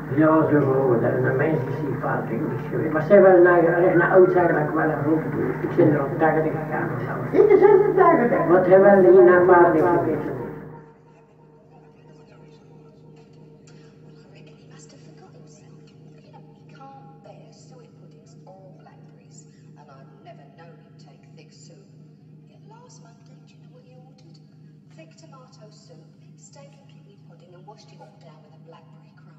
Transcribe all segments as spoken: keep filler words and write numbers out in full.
Ja, zo gewoon. Dat zijn mensen die vaak niks geweest. Maar ze wel naar, naar oud zijn, dat ik wel een groep doe. Ik zit er op tachtig gegaan. Ik is zesentachtig. Wat hebben we hier naar vader geweest? Tomato soup, steak and kidney pudding, and washed it all down with a blackberry crumb.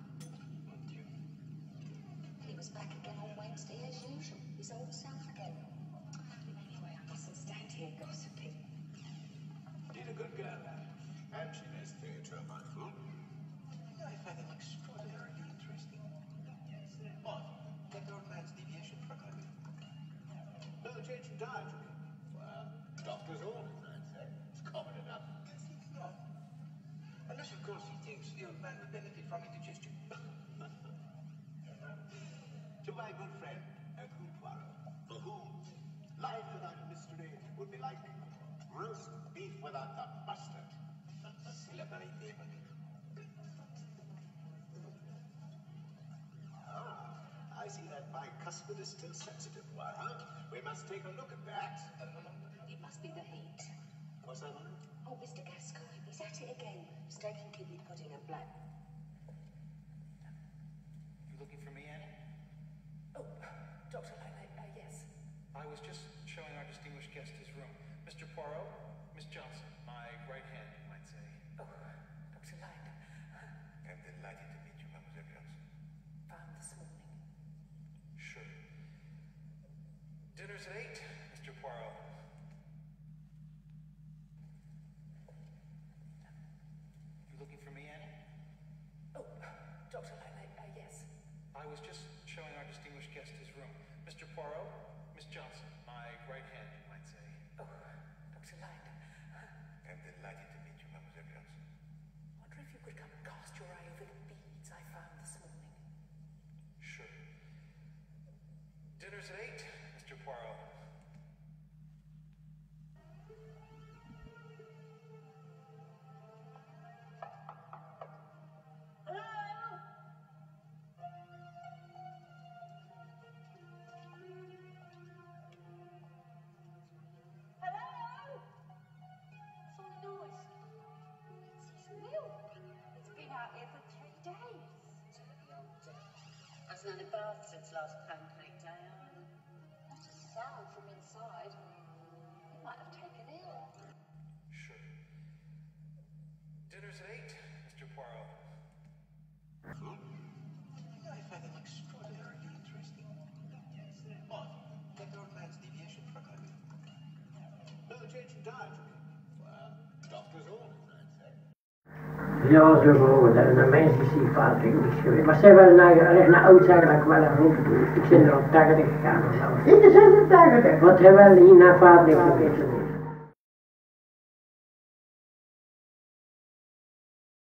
He was back again on Wednesday as usual. He's old self again. Anyway, I mustn't stand here gossiping. She's a good girl, and she knows theatre, my fool. I find them extraordinarily interesting. What? That old man's deviation from her. No, the change in diet, you mean? Well, doctor's orders, I'd say. It's common enough. No. Unless, of course, he thinks the old man would benefit from indigestion. To my good friend, Hercule Poirot, for whom life without mystery would be like roast beef without the mustard. Celebrity. Ah, I see that my custard is still sensitive, Poirot. We must take a look at that. It must be the heat. What's that one? Oh, Mister Gascoigne, he's at it again. Steak and kidney pudding and black. You looking for me, Annie? Oh, Doctor Langley, uh, yes. I was just showing our distinguished guest his room. Mister Poirot, Miss Johnson, my right hand, you might say. Oh, Doctor Langley. I'm delighted to meet you, Mademoiselle Johnson. Found this morning. Sure. Dinner's at eight, Mister Poirot. You looking for me, Annie? Oh, Doctor Langley, uh, yes. I was just showing our distinguished guest his room. Mister Poirot, Miss Johnson, my right hand, you might say. Oh, Doctor Langley. I'm delighted to meet you, Mademoiselle Johnson. Wonder if you could come and cast your eye over the beads I found this morning. Sure. Dinner's at eight, Mister Poirot. Hasn't had a bath since last pancake day, either. Not a sound from inside. He might have taken ill. Sure. Dinner's at eight, Mister Poirot. I find them extraordinarily interesting. What? That old man's deviation from her. No, the change in diet, you mean? Well, doctor's orders, I'd say. Ja, zo gewoon. Dat zijn mensen die vaak niks geweest. Maar ze wel naar, naar oud zijn, dat ik wel een groep doe. Ik zit er op tachtig gegaan. Ik is zesentachtig. Wat hebben we hier naar vader geweest?